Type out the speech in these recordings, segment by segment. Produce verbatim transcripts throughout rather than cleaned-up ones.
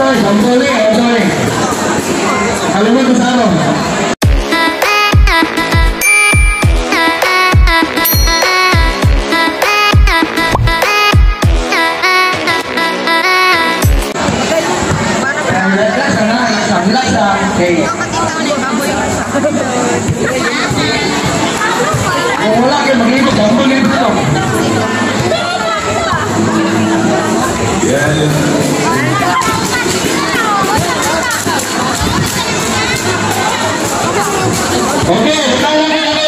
Otoy, Otoy, Otoy. Alam mo kung saan mo? Okay. Kung wala kayo mag-ibig, bambang ito ito. Okay, kaya na kami.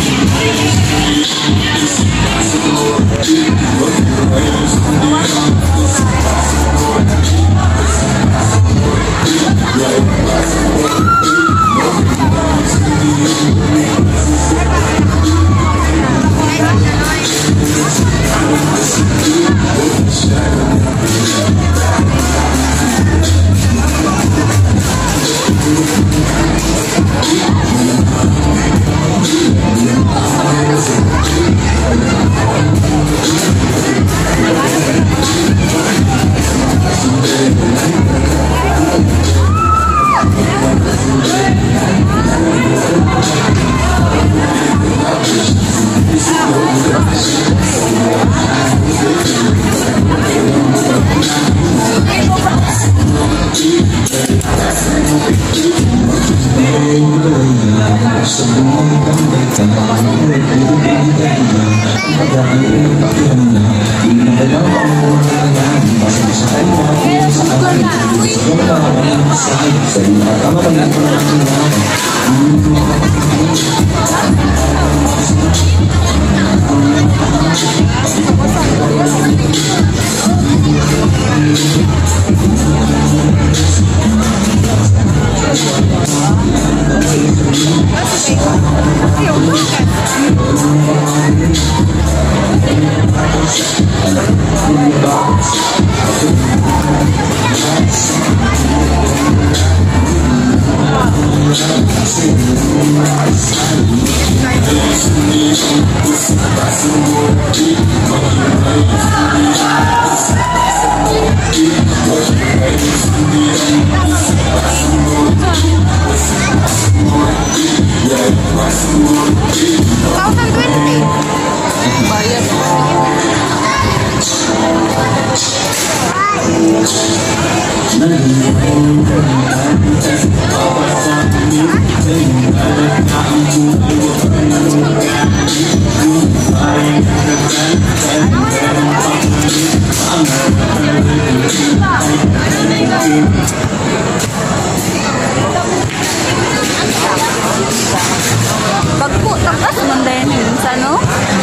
Bagpo, takas mandayan yun sa no?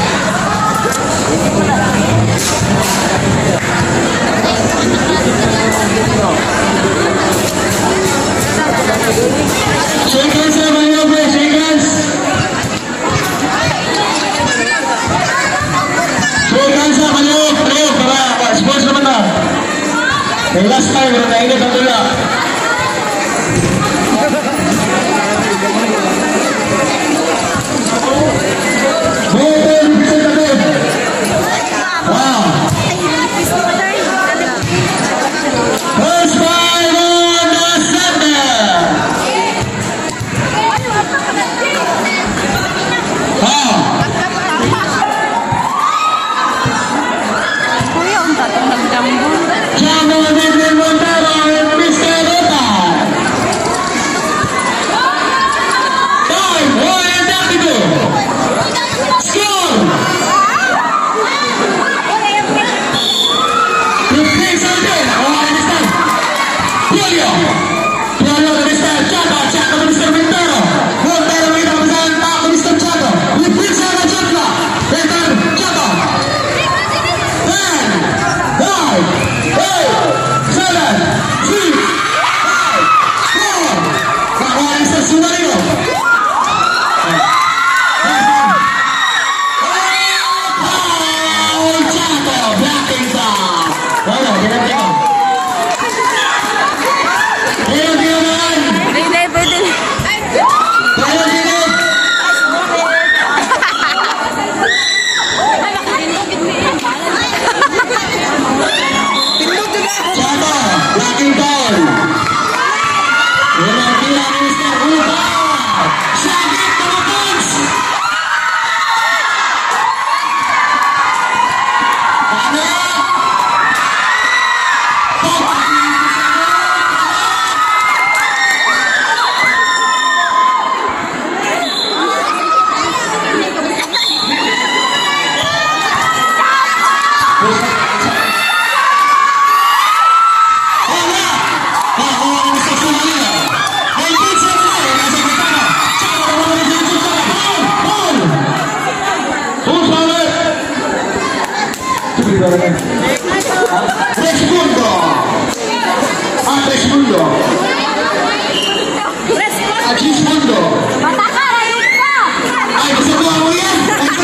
Shakers sa mga bro, shakers! Shakers sa mga bro, para sports naman na. Yung last time, nainit ang tula. Black and gold. Tres puntos. Ah, tres puntos. A tres puntos. Ay, ¿no se juega muy bien?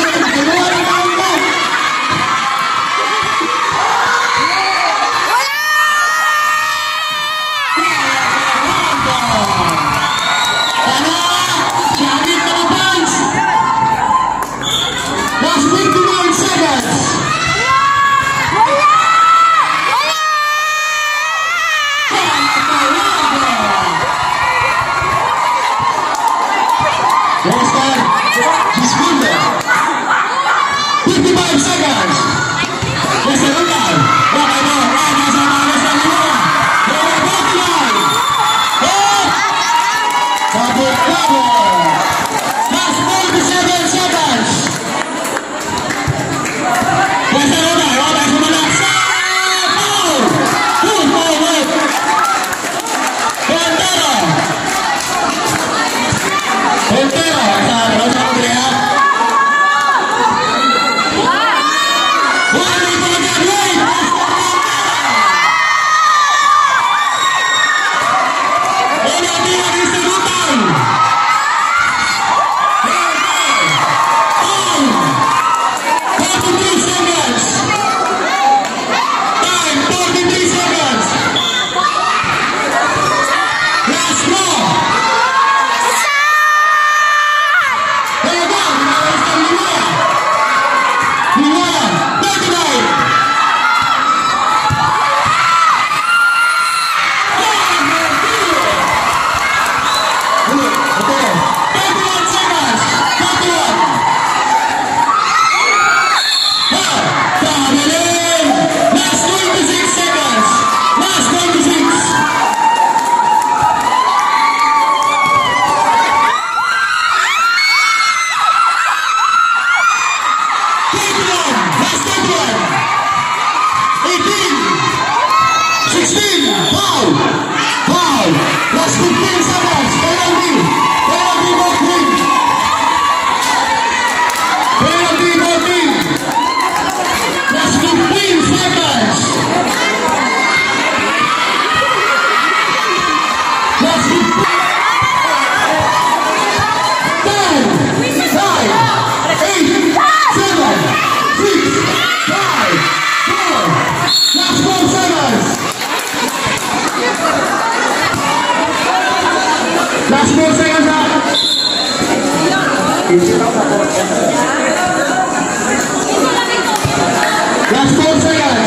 Last four seconds.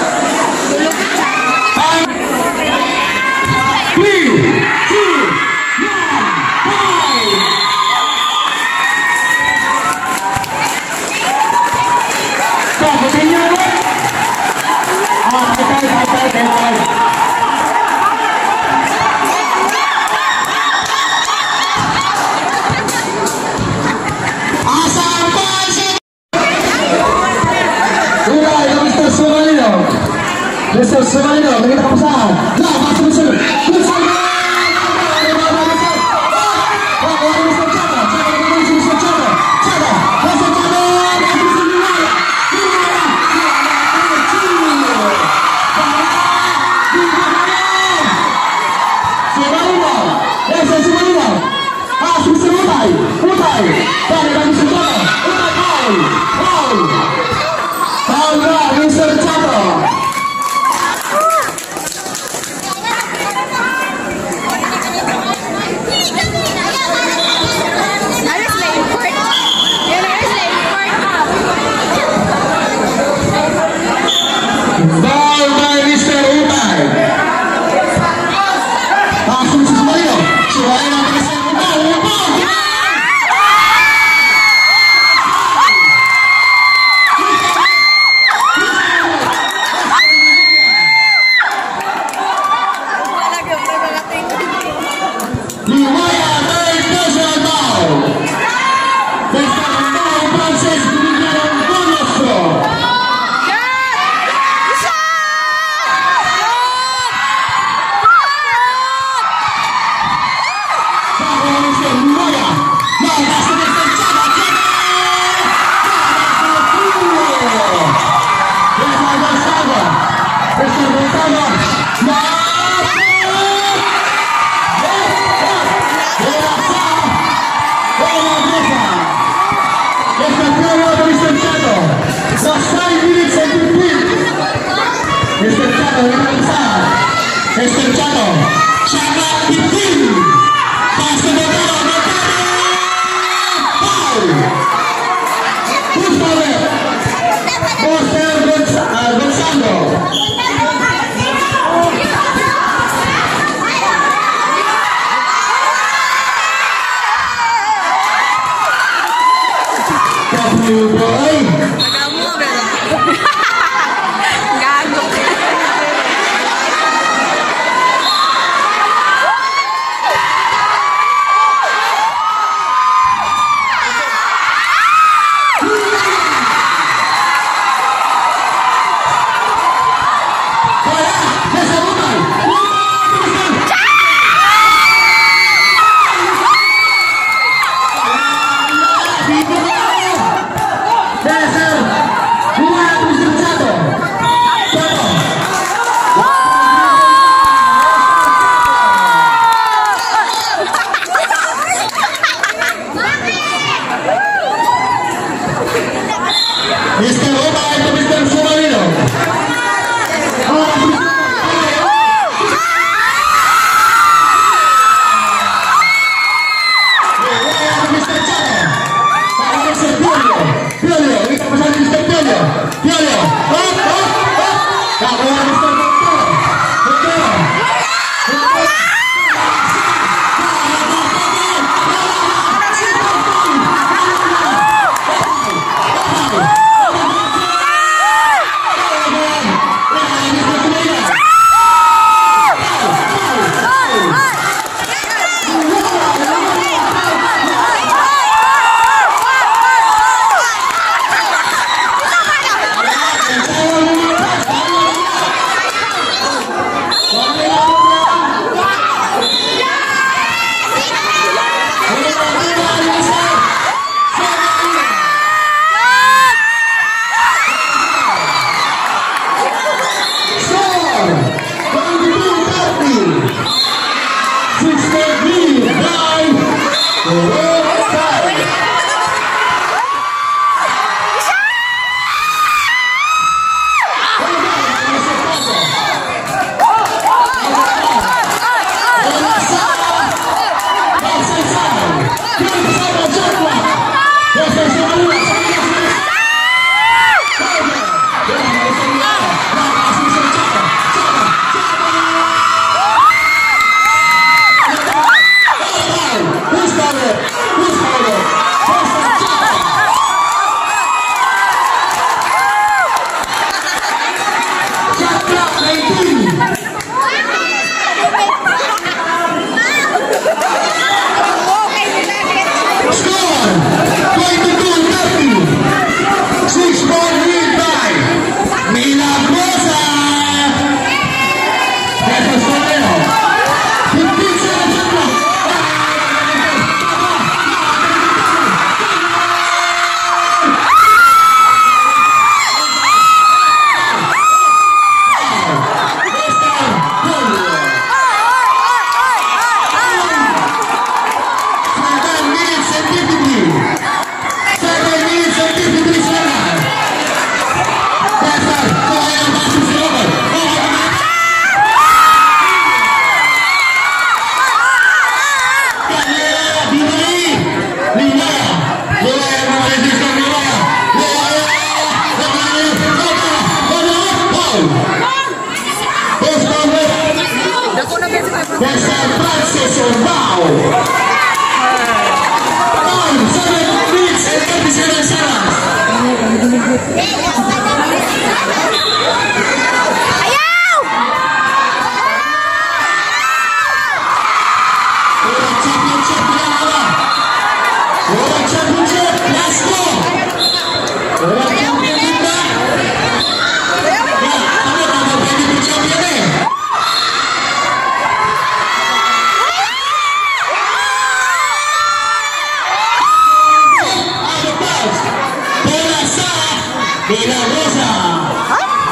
Five, three, two, one, five. Stop, continue. Ah, okay, okay, okay, okay. Mister Sumaino, bagi kita pesan. Nah, masuk Mister. Mister. Pertama. Estercano, Chaka Pitin, Pasta Botero, Paul, Puspave, Poster Gonzalo, Kamu boy, Kamu gagok. Mister Roma itu Mister Sumarino. Mister Chano. Mister Piolio. Piolio, ini pesan Mister Piolio. Piolio. Hop, hop, hop. Kawan Mister Botero. Botero. Milagrosa.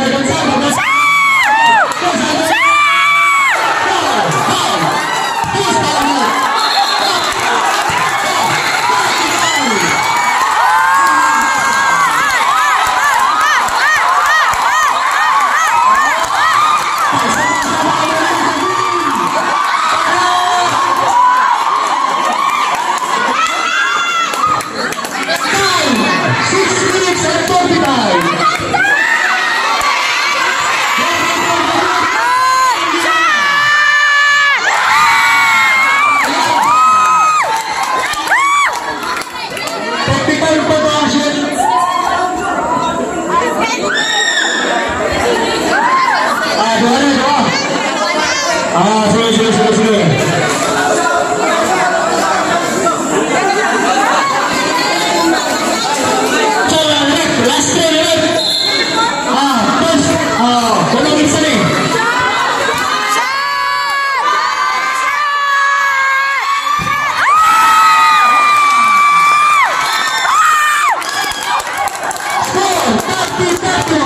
mister Gonzalo. Gonzalo. Ah, sige, sige, sige, sige. Coba lihat, last three lihat. Ah, terus, ah, coba bisa nih. Skor, tapi tapi.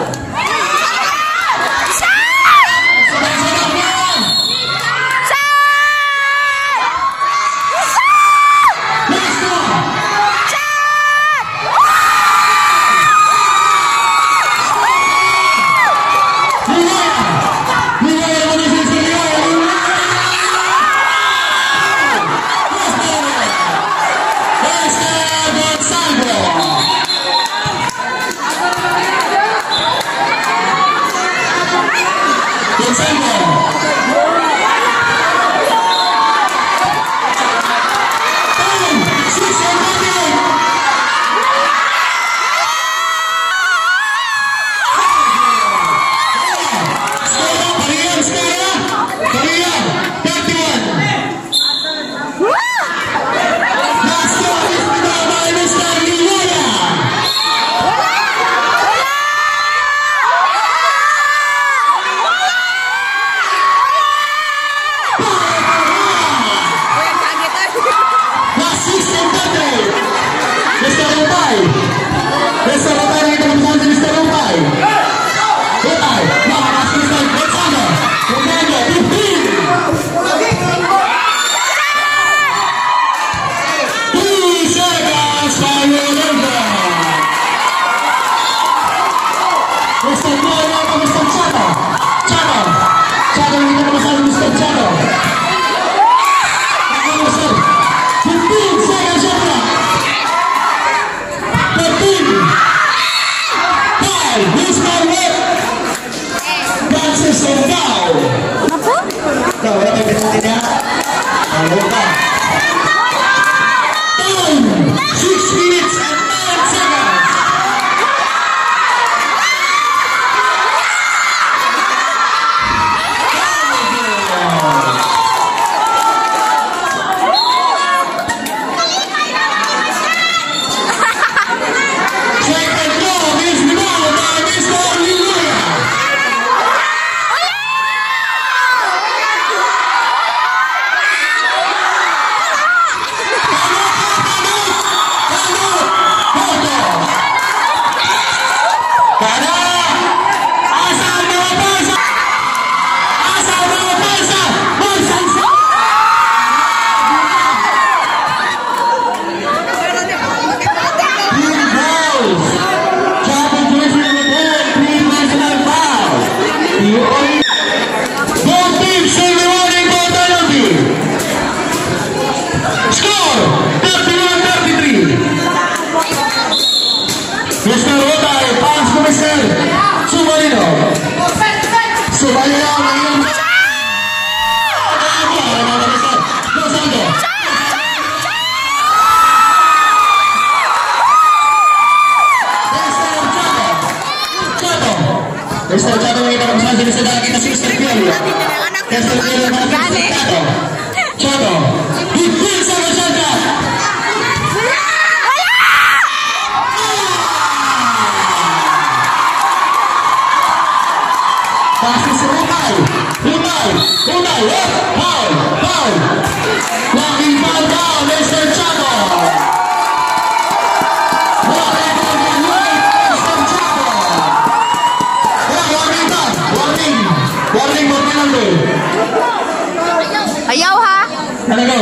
Mister Chato kita bersama di sedang kita Mister Pioli. Mister Pioli Mister Chato. Chato. Bikin sama saja. Pasti serupai. Rupai. Rupai. Paul. Paul. Lagi foul down Mister Chato. Mister Chato. Managaw.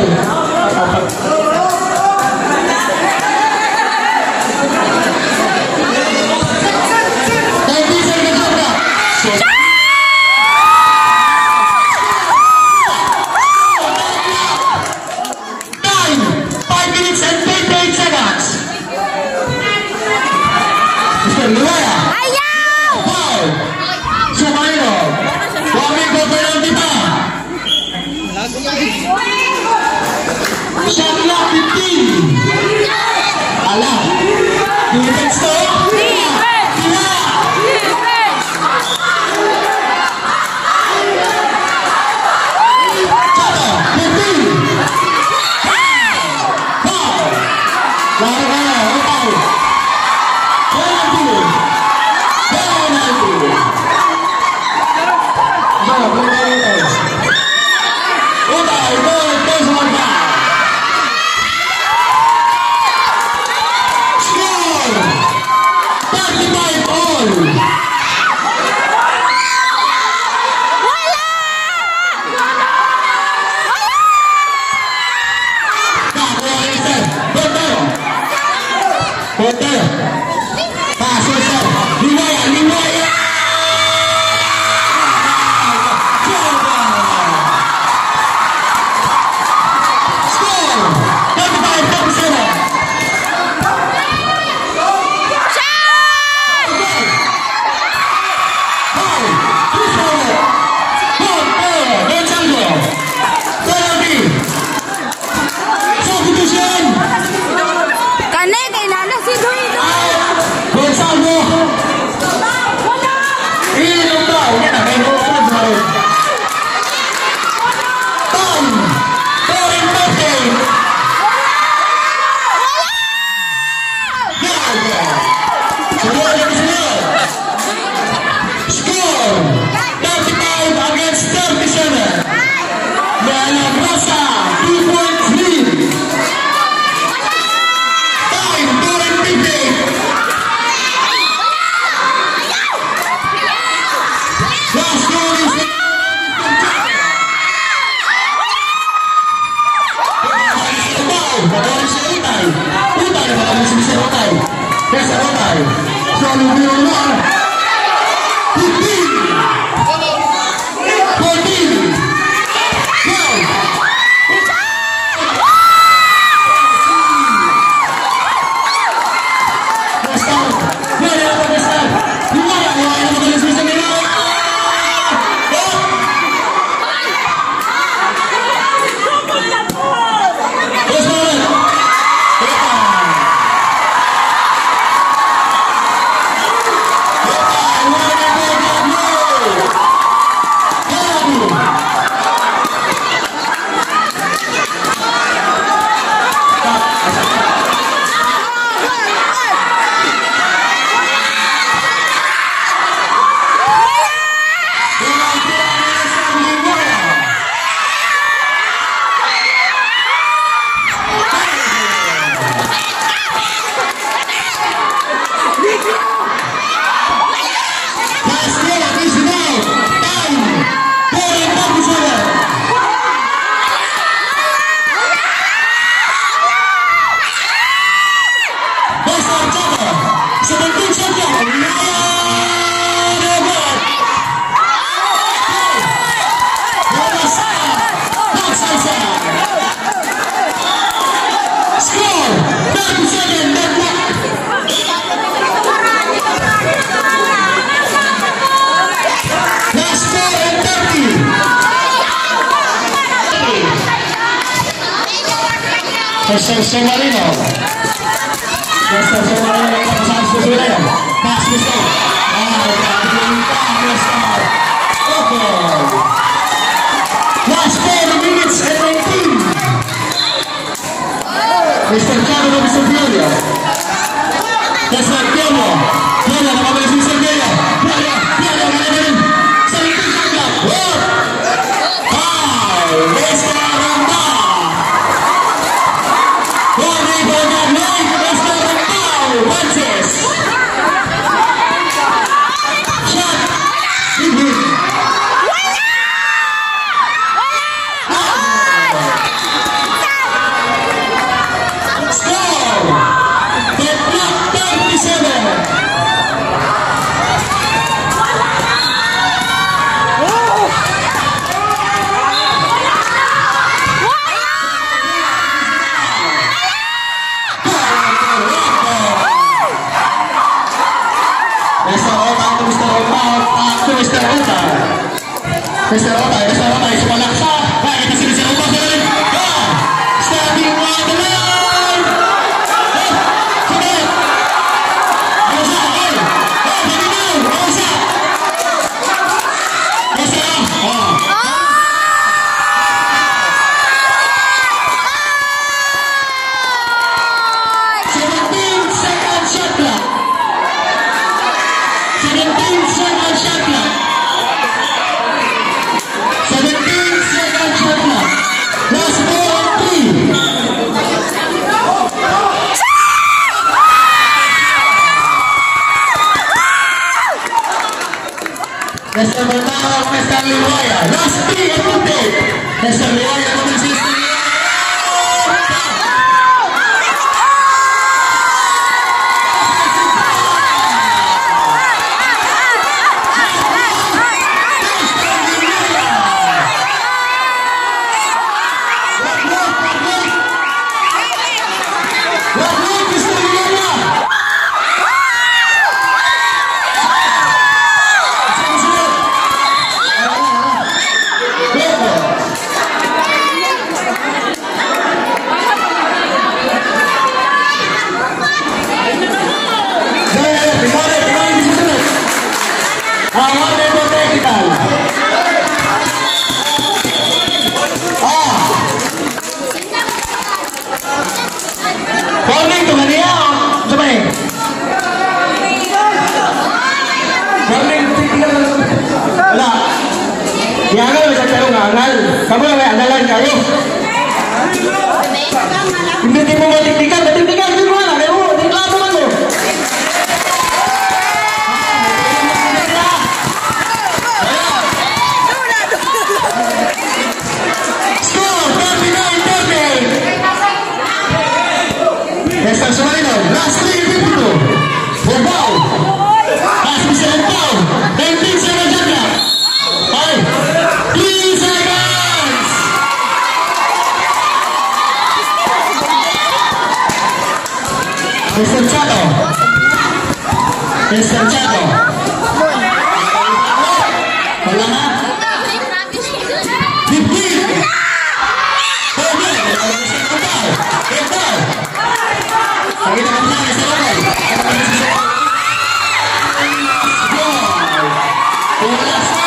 Mister Somarino. Mister Somarino yang pasangan sesuai. Pas Mister. Ah, berapa Mister? Oke. Last four minutes and nineteen. Mister Carlo Mister Fiolio. Mister Fiolio. Fiolio nama Mister Fiolio. Fiolio, Fiolio, Fiolio. Satu saja. Wow. Mister Mister Otay, Mister Otay, sumalaksa. Nakikita si Mister Otay. Ah! Stepping on the line! Sulit! Masa, ay! Oh, bagaimana? Masa! Masa! Oh! seventeen second shot clock. seventeen second shot clock. seventeen second shot clock. Last ball on three. Mister Bernardo, Mister Liwaya. Last three and two take. Mister Liwaya coming to the kamu yang andalan kayo. Hindi di mo matiktikan, matiktikan di mo na, kayo, tiklamo man mo. Score, thirty-nine thirty. Mister Sumarino, last three people. Bombao. Last Mister Bombao. nineteen seconds jaga. Ay, three seconds. Mister Chato. Mister Chato. Wala na. fifteen. Bombao. Bombao. Bombao. Lagi na kami na, Mister Bombao. Bola sa.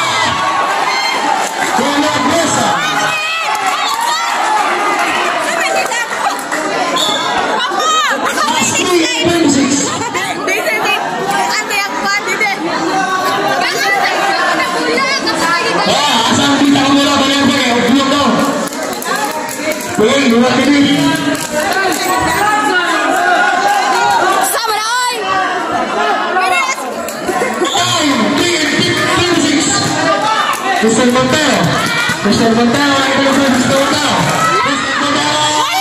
Bola Bosa. Last three and twenty-six. Ah, asal kita ko bola balik balik. Ublok daw. Boy, dua kali. Mister Montero, Mister Montero, lagi terus Mister Montero, Mister Montero.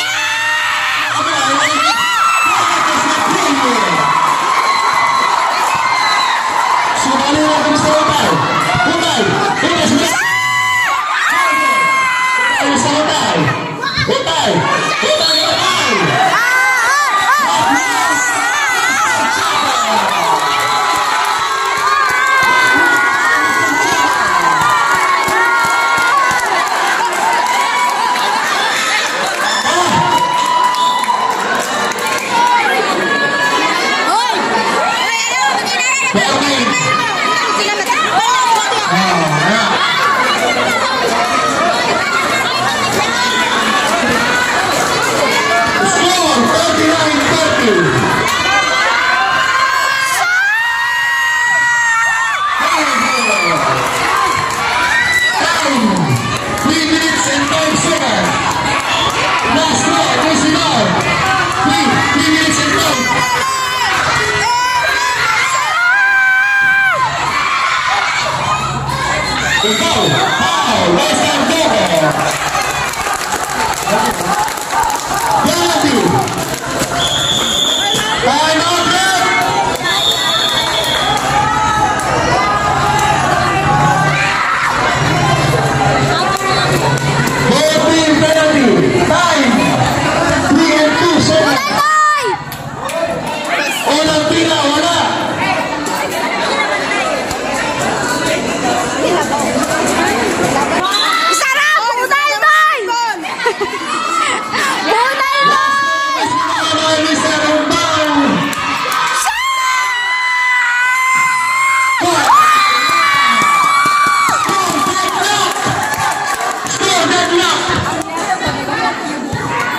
Sekali lagi Mister Montero, Montero, ini sudah. Mister Montero, Montero, Montero, Montero.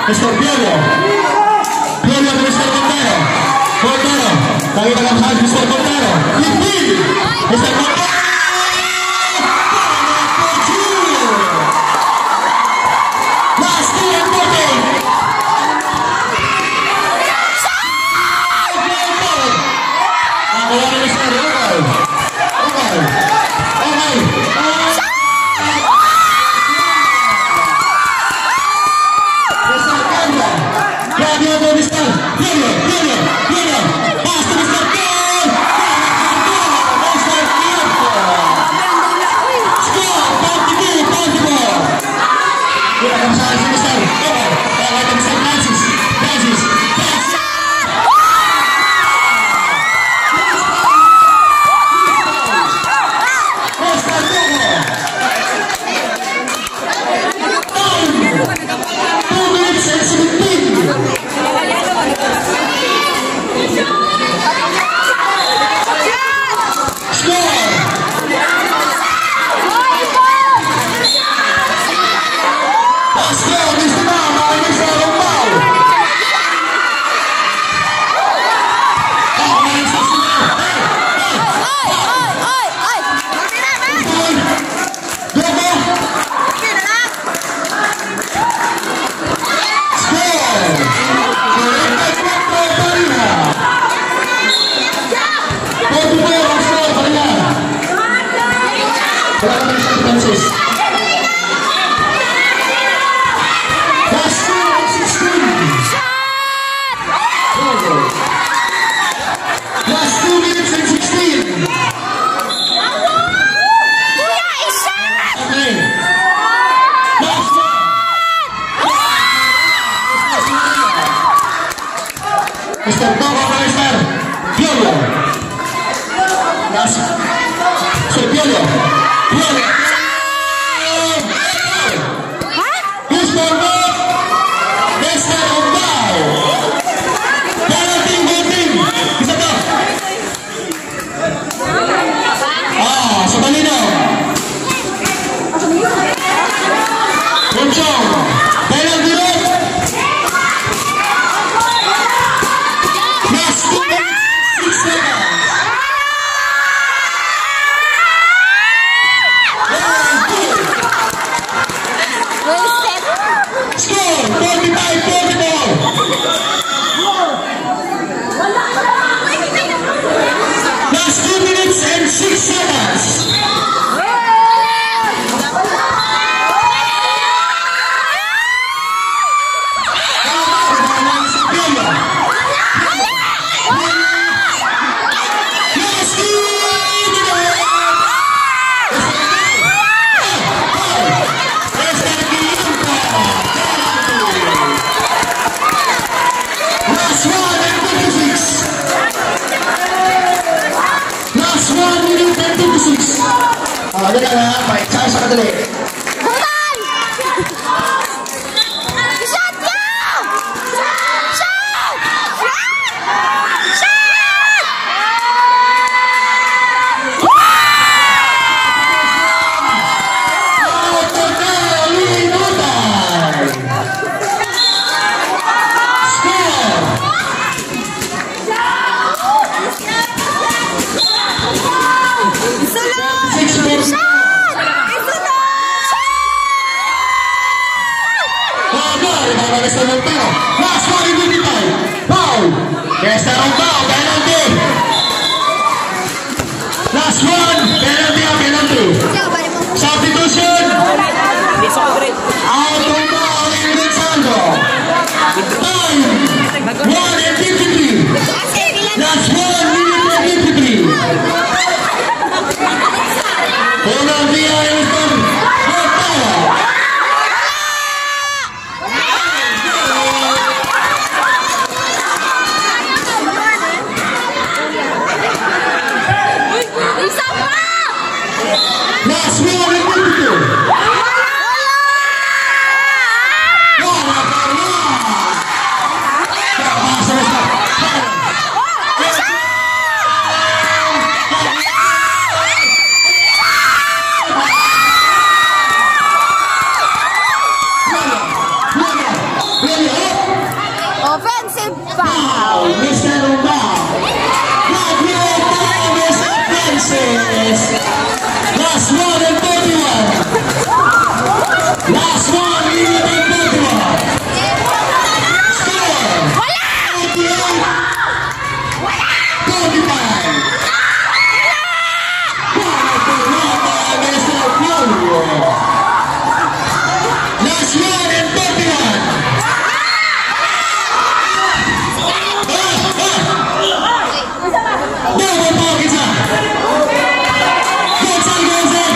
Mister Piolo. Piolo ke Mister Montero. Montero. Lagi dalam hal Mister Montero. Hipin. Mister Montero. Last two and fourteen. Wala na Mister Montero. Okay. Okay. Piolo, Mister Piolo, Piolo, Piolo, pass to Mister Piolo, Mister Piolo, score, twenty-two, twenty-four. Kita akan bersama si Mister, Piolo, kita Mister Francis, Francis, Francis. Mister Piolo. Two minutes and seventeen. Mister Toko Mister Piolo. Mister Piolo. Piolo. Mister Bob. Mister Ombao. Penalty voting. Isa to. Ah, sa Balino. Punchong. Penalty vote. Ah, dia dah baik cara sangat delik. Bukan. Shot go. Shot. Mister Montero, last one in the time. Foul. Mister Montero, penalty. Last one, penalty or penalty. Substitution. Out of ball in the Sandro. Time. One and fifty-three. Last one minute and fifty-three. Penalty or Mister Montero. Last one and fifty-two. Really? Last one, minute and thirty-one. Score. forty-eight. forty-five. Last one and thirty-one. Double ball is up. Goes in, goes in.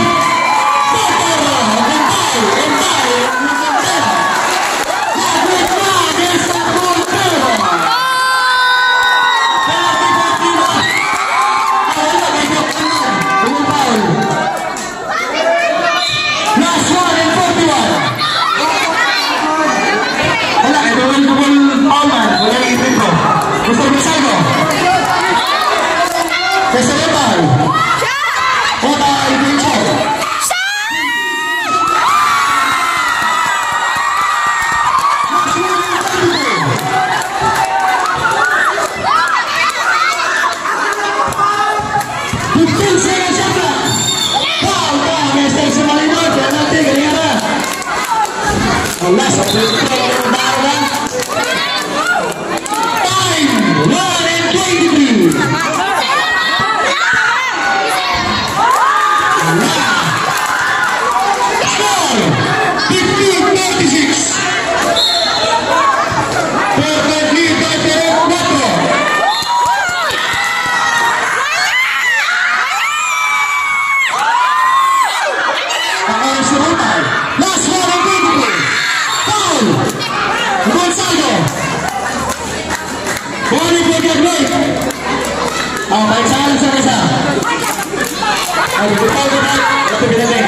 Oh, baik salah sa isa. Ay, bitaw bitaw. Ito binasing.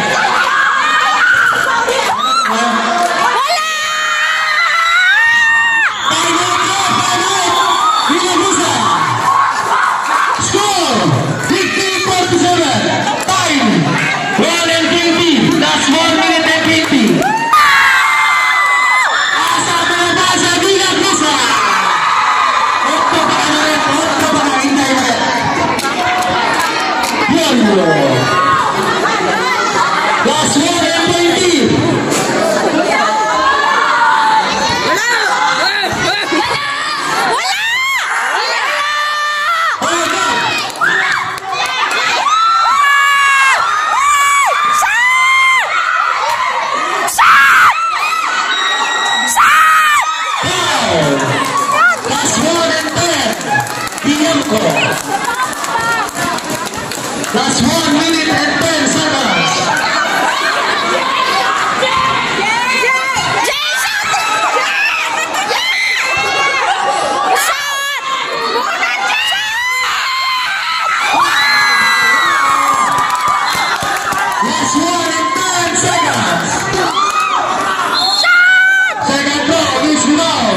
Last one and twenty. Last one and ten. Bianco. Last one minute and ten seconds. Last one and ten seconds. Second ball is now.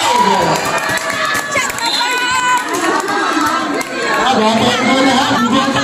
Bapak Ibu,